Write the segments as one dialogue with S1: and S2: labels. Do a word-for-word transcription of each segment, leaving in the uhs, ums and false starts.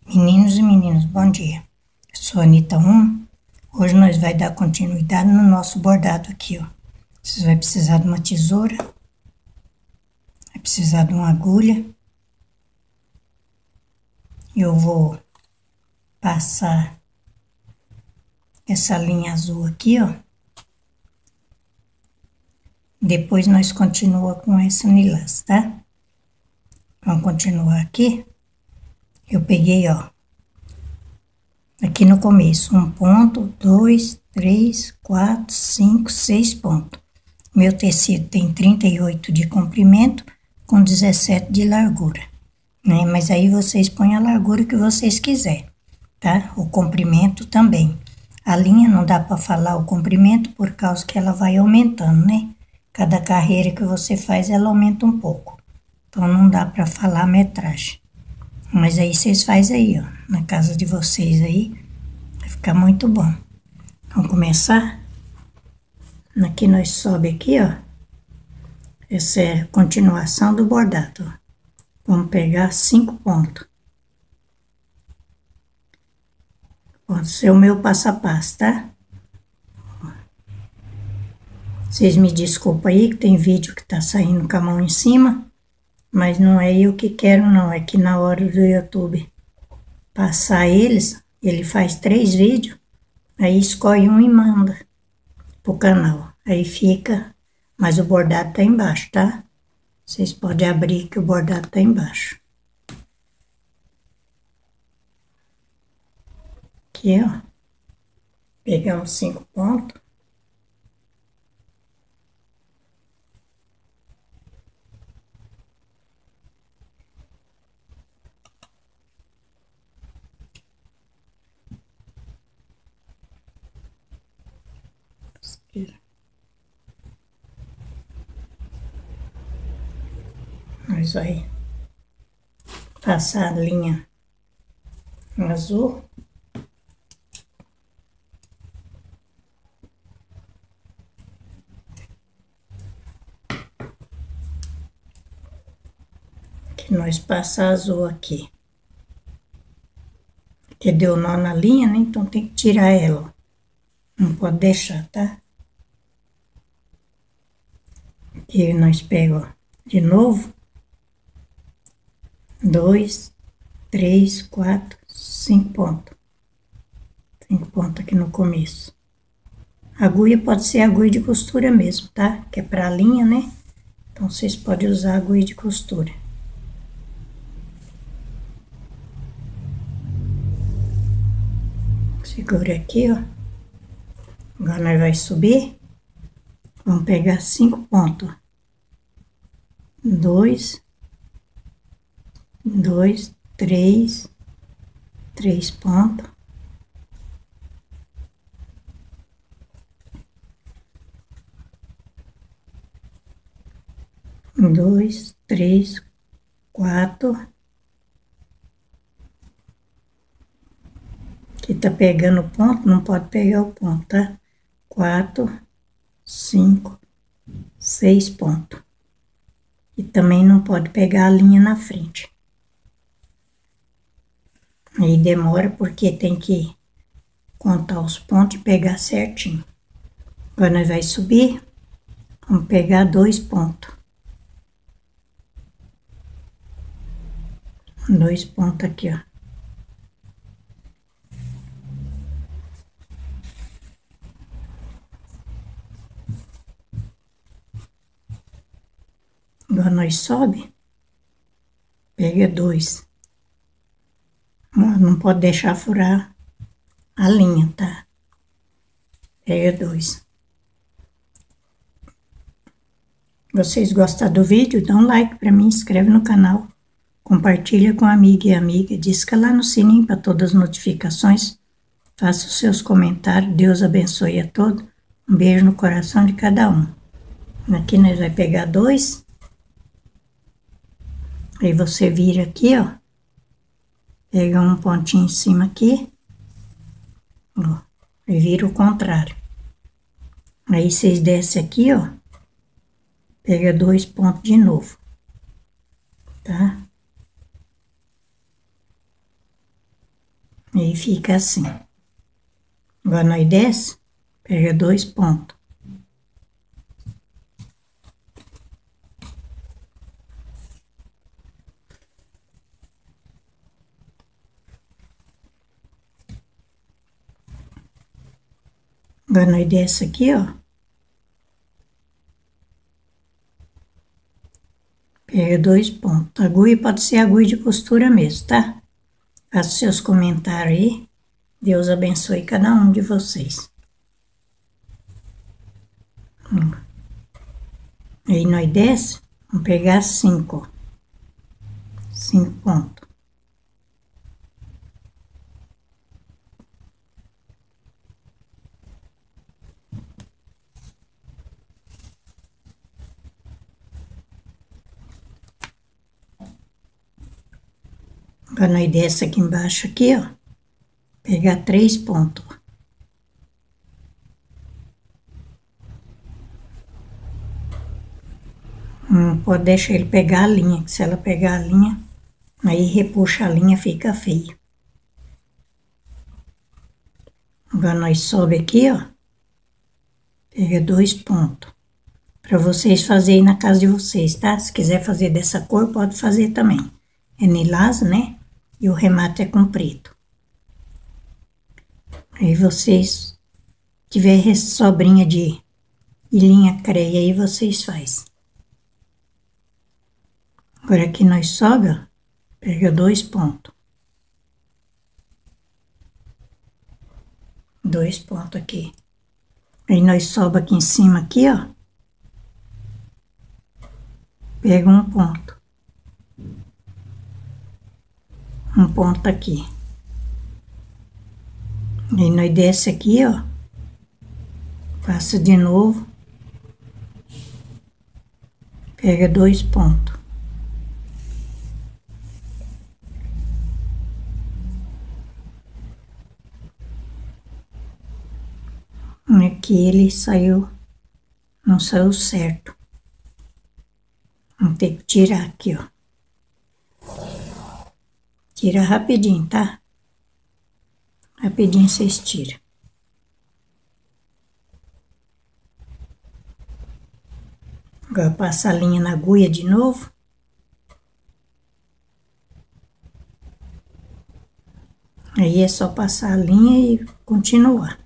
S1: Meninos e meninas, bom dia. Eu sou a Anitta um. Hoje nós vai dar continuidade no nosso bordado aqui, ó. Vocês vão precisar de uma tesoura. Vai precisar de uma agulha. Eu vou passar essa linha azul aqui, ó. Depois nós continuamos com essa lilás, tá? Vamos continuar aqui. Eu peguei, ó. Aqui no começo, um ponto, dois, três, quatro, cinco, seis pontos. Meu tecido tem trinta e oito de comprimento com dezessete de largura, né? Mas aí vocês põem a largura que vocês quiserem, tá? O comprimento também. A linha não dá para falar o comprimento por causa que ela vai aumentando, né? Cada carreira que você faz, ela aumenta um pouco. Então, não dá para falar a metragem. Mas aí vocês fazem aí, ó, na casa de vocês aí, vai ficar muito bom. Vamos começar? Aqui nós sobe aqui, ó. Essa é a continuação do bordado, ó. Vamos pegar cinco pontos. Pode ser o meu passo a passo, tá? Vocês me desculpem aí que tem vídeo que tá saindo com a mão em cima, mas não é eu que quero não, é que na hora do YouTube passar eles, ele faz três vídeos, aí escolhe um e manda pro canal. Aí fica, mas o bordado tá embaixo, tá? Vocês podem abrir que o bordado tá embaixo. Aqui, ó. Pegamos cinco pontos. Nós vai passar a linha azul. Que nós passa azul aqui. Que deu nó na linha, né? Então tem que tirar ela, ó. Não pode deixar, tá? Aqui nós pegamos de novo. Dois, três, quatro, cinco pontos. Cinco pontos aqui no começo. A agulha pode ser agulha de costura mesmo, tá? Que é pra linha, né? Então, vocês podem usar agulha de costura. Segura aqui, ó. Agora nós vai subir. Vamos pegar cinco pontos. Dois, dois, três, três pontos. Dois, três, quatro. Aqui tá pegando o ponto, não pode pegar o ponto, tá? Quatro, cinco, seis pontos. E também não pode pegar a linha na frente. Aí demora porque tem que contar os pontos e pegar certinho. Agora nós vai subir, vamos pegar dois pontos. Dois pontos aqui, ó. Agora nós sobe, pega dois. Não pode deixar furar a linha, tá? Pega dois. Vocês gostaram do vídeo? Dá um like pra mim, inscreve no canal. Compartilha com amiga e amiga, disca lá no sininho para todas as notificações. Faça os seus comentários, Deus abençoe a todos. Um beijo no coração de cada um. Aqui nós vai pegar dois. Aí você vira aqui, ó. Pega um pontinho em cima aqui. Ó. E vira o contrário. Aí vocês descem aqui, ó. Pega dois pontos de novo. Tá? Aí fica assim. Agora nós desce, pega dois pontos. Agora nós desce aqui, ó. Pega dois pontos. Agulha pode ser agulha de costura mesmo, tá? Faça seus comentários aí. Deus abençoe cada um de vocês. Hum. Aí nós desce, vamos pegar cinco, ó. Cinco pontos. Agora nós desce aqui embaixo aqui, ó. Pegar três pontos. Não pode deixar ele pegar a linha, que se ela pegar a linha, aí repuxa a linha, fica feio. Agora nós sobe aqui, ó. Pega dois pontos. Pra vocês fazerem na casa de vocês, tá? Se quiser fazer dessa cor, pode fazer também. É lilás, né? E o remate é com preto. Aí vocês tiver sobrinha de, de linha creia aí, vocês faz. Agora aqui nós sobe, ó. Pega dois pontos. Dois pontos aqui. Aí nós sobe aqui em cima aqui, ó. Pega um ponto. Um ponto aqui. Aí nós desce aqui, ó. Passa de novo. Pega dois pontos. Aqui ele saiu, não saiu certo. Vamos ter que tirar aqui, ó. Tira rapidinho, tá? Rapidinho vocês tiram. Agora passa a linha na agulha de novo. Aí é só passar a linha e continuar.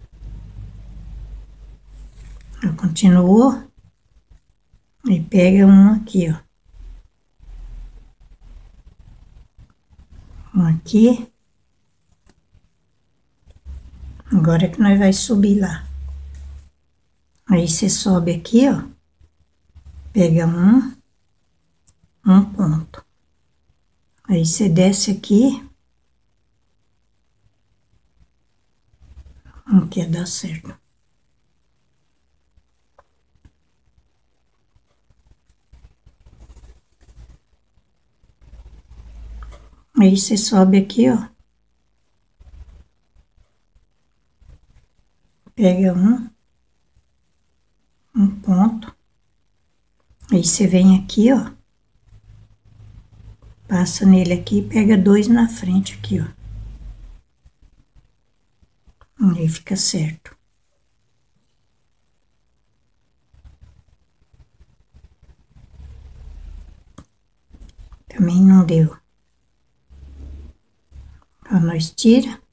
S1: Continuou. E pega um aqui, ó. Um aqui. Agora que nós vai subir lá. Aí você sobe aqui, ó. Pega um. Um ponto. Aí você desce aqui. Não quer dar certo. Aí você sobe aqui, ó. Pega um. Um ponto. Aí você vem aqui, ó. Passa nele aqui e pega dois na frente aqui, ó. Aí fica certo. Também não deu. Então nós tira.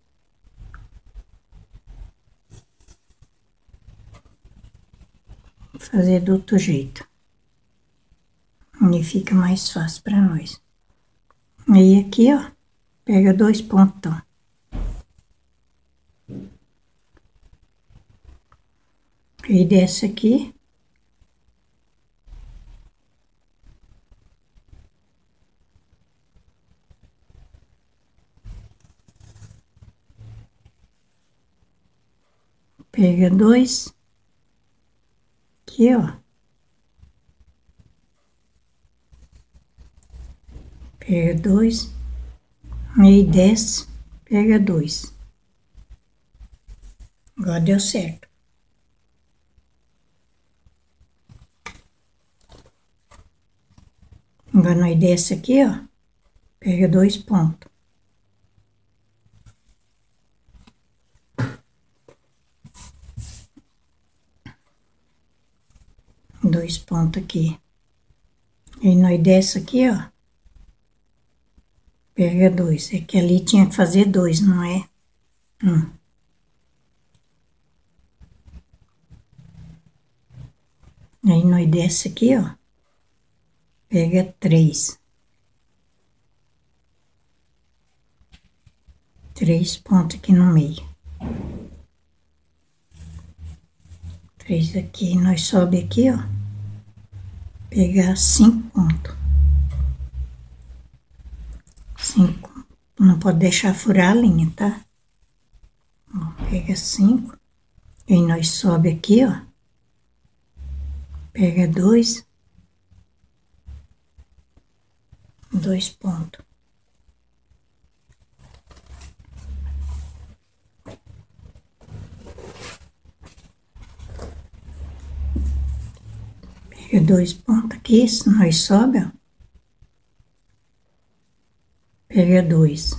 S1: Vou fazer do outro jeito. Aí fica mais fácil para nós. Aí aqui, ó, pega dois pontão. Aí desce aqui. Pega dois. Aqui, ó. Pega dois. Aí desce, pega dois. Agora deu certo. Agora nós desce aqui, ó. Pega dois pontos. dois pontos aqui. E nós desce aqui, ó. Pega dois. É que ali tinha que fazer dois, não é? Um. Aí nós desce aqui, ó. Pega três. Três pontos aqui no meio. Três aqui. Nós sobe aqui, ó. Pegar cinco pontos. Cinco. Não pode deixar furar a linha, tá? Ó, pega cinco. Aí nós sobe aqui, ó. Pega dois. Dois pontos. Pega dois pontos aqui, se nós sobe, ó. Pega dois.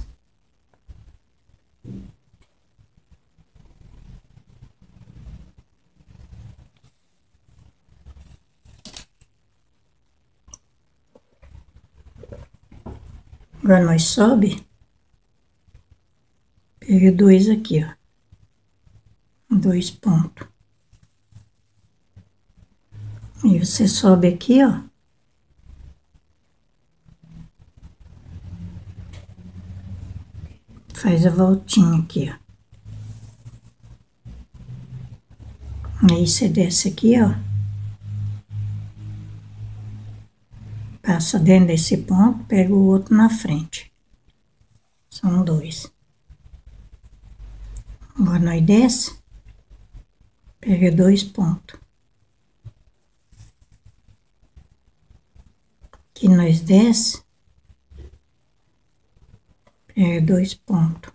S1: Agora nós sobe. Pega dois aqui, ó. Dois pontos. E você sobe aqui, ó. Faz a voltinha aqui, ó. Aí você desce aqui, ó. Passa dentro desse ponto, pega o outro na frente. São dois. Agora nós desce. Pega dois pontos. Aqui nós desce. Pega dois pontos.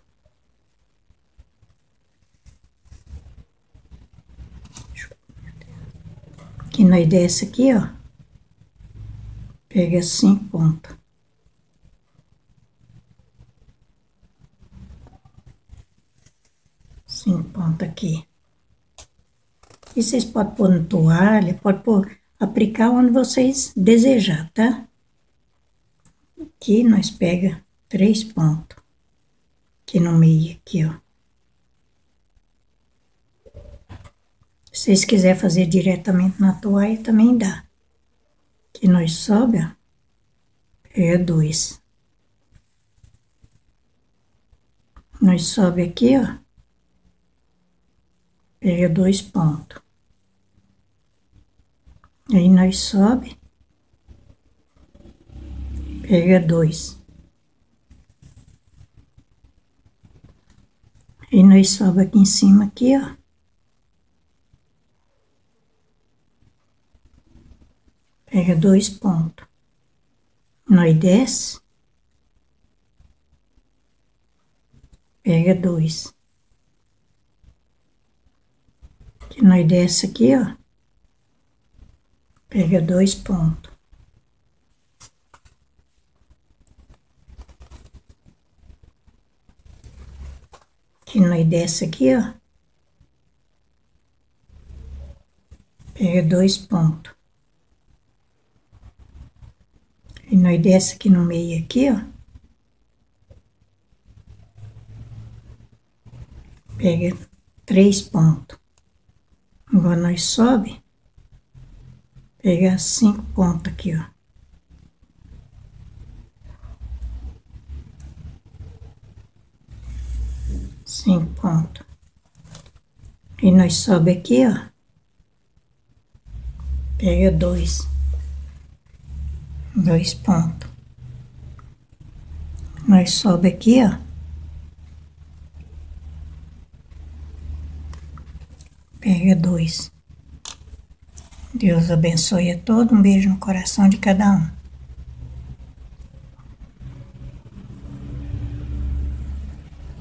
S1: Aqui nós desce aqui, ó. Pega cinco pontos. Cinco pontos aqui. E vocês podem pôr na toalha, pode pôr, aplicar onde vocês desejar, tá? Aqui nós pega três pontos. Aqui no meio, aqui, ó. Se vocês quiserem fazer diretamente na toalha, também dá. Aqui nós sobe, ó. Pega dois. Nós sobe aqui, ó. Pega dois pontos. Aí nós sobe. Pega dois. Aí nós sobe aqui em cima, aqui, ó. Pega dois pontos. Nós desce. Pega dois. Que nós desce aqui, ó. Pega dois pontos. Que nós desce aqui, ó. Pega dois pontos. E nós desce aqui no meio aqui, ó. Pega três pontos. Agora nós sobe. Pega cinco pontos aqui, ó. Cinco pontos. E nós sobe aqui, ó. Pega dois. Dois pontos. Nós sobe aqui, ó. Pega dois. Deus abençoe a todos. Um beijo no coração de cada um.